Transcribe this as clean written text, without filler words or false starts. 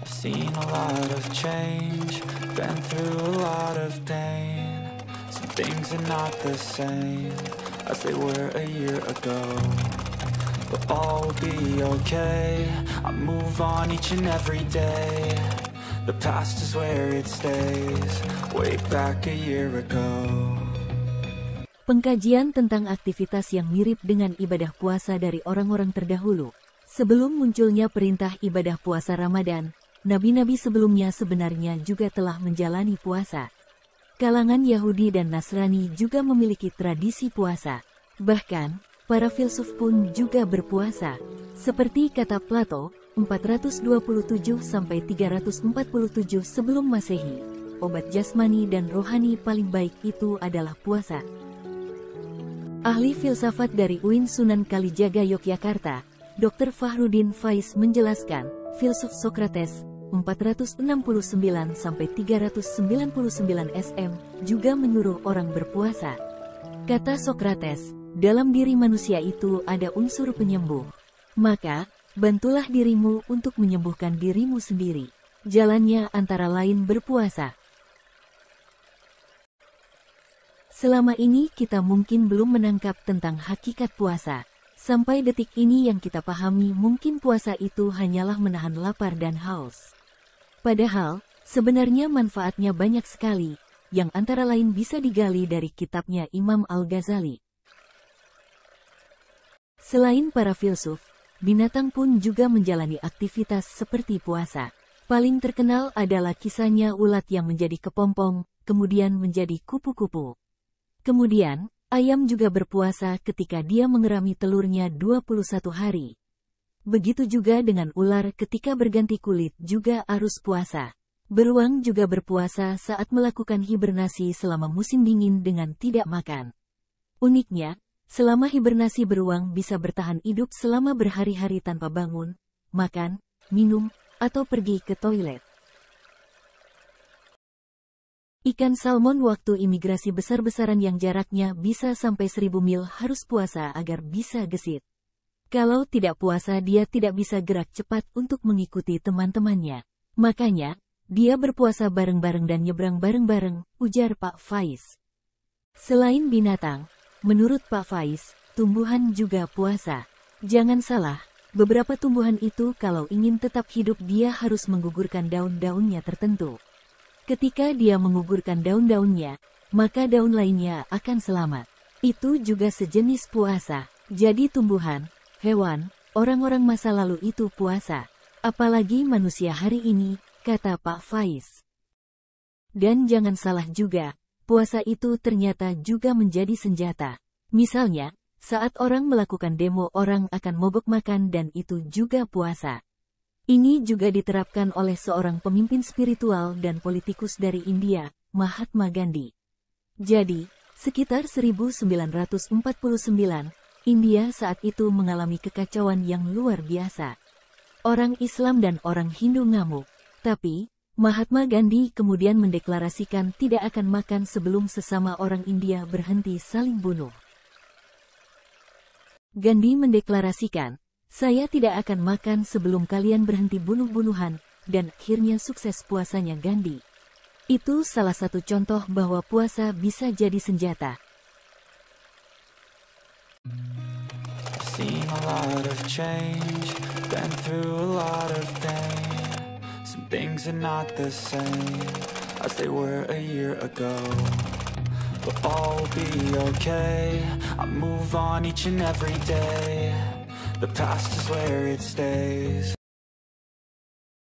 I've seen a lot of change, been through a lot of pain. Some things are not the same as they were a year ago, but all will be okay. I move on each and every day. The past is where it stays, way back a year ago. Pengkajian tentang aktivitas yang mirip dengan ibadah puasa dari orang-orang terdahulu. Sebelum munculnya perintah ibadah puasa Ramadan, nabi-nabi sebelumnya sebenarnya juga telah menjalani puasa. Kalangan Yahudi dan Nasrani juga memiliki tradisi puasa. Bahkan, para filsuf pun juga berpuasa. Seperti kata Plato, 427–347 sebelum Masehi, obat jasmani dan rohani paling baik itu adalah puasa. Ahli filsafat dari UIN Sunan Kalijaga Yogyakarta, Dr. Fahrudin Faiz menjelaskan, filsuf Sokrates 469–399 SM juga menyuruh orang berpuasa. Kata Sokrates, dalam diri manusia itu ada unsur penyembuh. Maka, bantulah dirimu untuk menyembuhkan dirimu sendiri. Jalannya antara lain berpuasa. Selama ini kita mungkin belum menangkap tentang hakikat puasa. Sampai detik ini yang kita pahami mungkin puasa itu hanyalah menahan lapar dan haus. Padahal, sebenarnya manfaatnya banyak sekali, yang antara lain bisa digali dari kitabnya Imam Al-Ghazali. Selain para filsuf, binatang pun juga menjalani aktivitas seperti puasa. Paling terkenal adalah kisahnya ulat yang menjadi kepompong, kemudian menjadi kupu-kupu. Kemudian, ayam juga berpuasa ketika dia mengerami telurnya 21 hari. Begitu juga dengan ular ketika berganti kulit juga harus puasa. Beruang juga berpuasa saat melakukan hibernasi selama musim dingin dengan tidak makan. Uniknya, selama hibernasi beruang bisa bertahan hidup selama berhari-hari tanpa bangun, makan, minum, atau pergi ke toilet. Ikan salmon waktu imigrasi besar-besaran yang jaraknya bisa sampai 1000 mil harus puasa agar bisa gesit. Kalau tidak puasa dia tidak bisa gerak cepat untuk mengikuti teman-temannya. Makanya, dia berpuasa bareng-bareng dan nyebrang bareng-bareng, ujar Pak Faiz. Selain binatang, menurut Pak Faiz, tumbuhan juga puasa. Jangan salah, beberapa tumbuhan itu kalau ingin tetap hidup dia harus menggugurkan daun-daunnya tertentu. Ketika dia menggugurkan daun-daunnya, maka daun lainnya akan selamat. Itu juga sejenis puasa. Jadi tumbuhan, hewan, orang-orang masa lalu itu puasa. Apalagi manusia hari ini, kata Pak Faiz. Dan jangan salah juga, puasa itu ternyata juga menjadi senjata. Misalnya, saat orang melakukan demo orang akan mogok makan dan itu juga puasa. Ini juga diterapkan oleh seorang pemimpin spiritual dan politikus dari India, Mahatma Gandhi. Jadi, sekitar 1949, India saat itu mengalami kekacauan yang luar biasa. Orang Islam dan orang Hindu ngamuk. Tapi, Mahatma Gandhi kemudian mendeklarasikan tidak akan makan sebelum sesama orang India berhenti saling bunuh. Gandhi mendeklarasikan, saya tidak akan makan sebelum kalian berhenti bunuh-bunuhan, dan akhirnya sukses puasanya Gandhi. Itu salah satu contoh bahwa puasa bisa jadi senjata. Seen a lot of change, been through a lot of pain. Some things are not the same as they were a year ago, but all will be okay. I move on each and every day. The past is where it stays.